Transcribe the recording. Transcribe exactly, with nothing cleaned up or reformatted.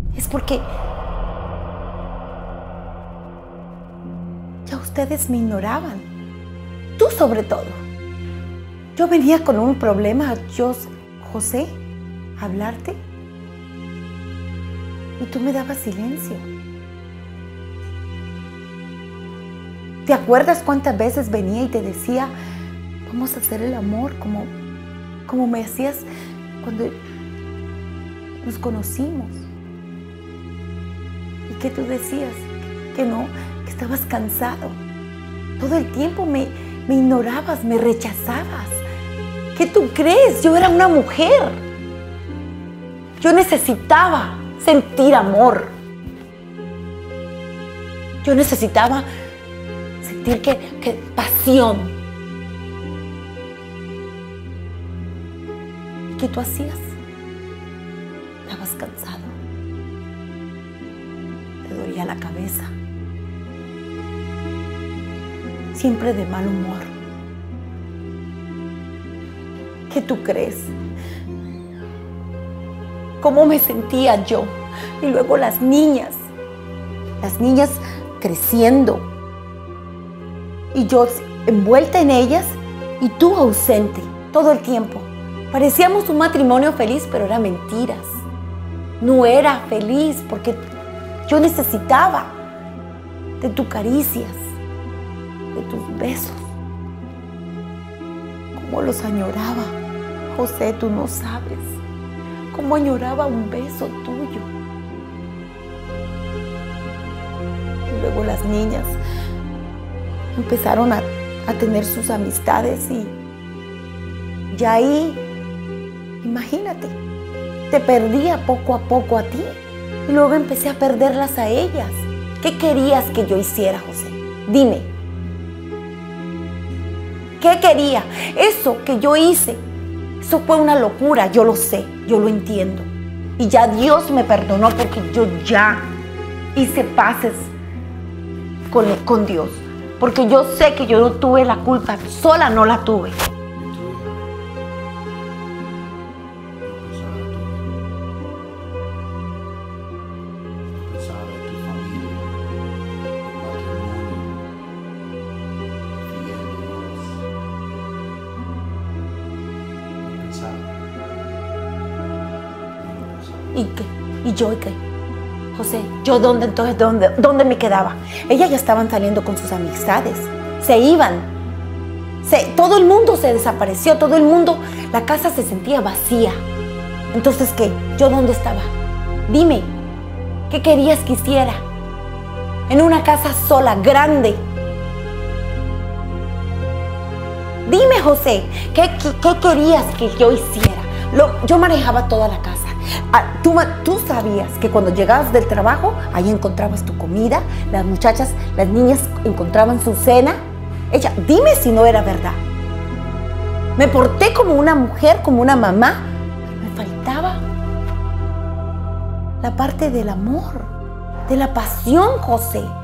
es porque ya ustedes me ignoraban. Tú sobre todo. Yo venía con un problema, yo, José, a hablarte, y tú me dabas silencio. ¿Te acuerdas cuántas veces venía y te decía, vamos a hacer el amor como, como me hacías cuando nos conocimos? ¿Y qué tú decías? Que no, que estabas cansado. Todo el tiempo me, me ignorabas, me rechazabas. ¿Qué tú crees? Yo era una mujer. Yo necesitaba sentir amor. Yo necesitaba sentir que, que pasión. ¿Y qué tú hacías? Estabas cansado. Te dolía la cabeza. Siempre de mal humor. ¿Qué tú crees? ¿Cómo me sentía yo? Y luego las niñas, las niñas creciendo. Y yo envuelta en ellas y tú ausente todo el tiempo. Parecíamos un matrimonio feliz, pero eran mentiras. No era feliz porque yo necesitaba de tus caricias, de tus besos. Cómo los añoraba. José, tú no sabes cómo añoraba un beso tuyo. Y luego las niñas empezaron a, a tener sus amistades y ya ahí, imagínate, te perdía poco a poco a ti y luego empecé a perderlas a ellas. ¿Qué querías que yo hiciera, José? Dime. ¿Qué quería? Eso que yo hice, eso fue una locura, yo lo sé, yo lo entiendo. Y ya Dios me perdonó porque yo ya hice paces con, con Dios. Porque yo sé que yo no tuve la culpa, sola no la tuve. ¿Y qué? ¿Y yo y qué? José, ¿yo dónde entonces? ¿Dónde, dónde me quedaba? Ellas ya estaban saliendo con sus amistades. Se iban. Se, todo el mundo se desapareció. Todo el mundo, la casa se sentía vacía. Entonces, ¿qué? ¿Yo dónde estaba? Dime, ¿qué querías que hiciera? En una casa sola, grande. Dime, José, ¿qué, qué, qué querías que yo hiciera? Lo, yo manejaba toda la casa. Ah, tú, tú sabías que cuando llegabas del trabajo, ahí encontrabas tu comida, las muchachas, las niñas encontraban su cena. Ella, dime si no era verdad. Me porté como una mujer, como una mamá. Me faltaba la parte del amor, de la pasión, José.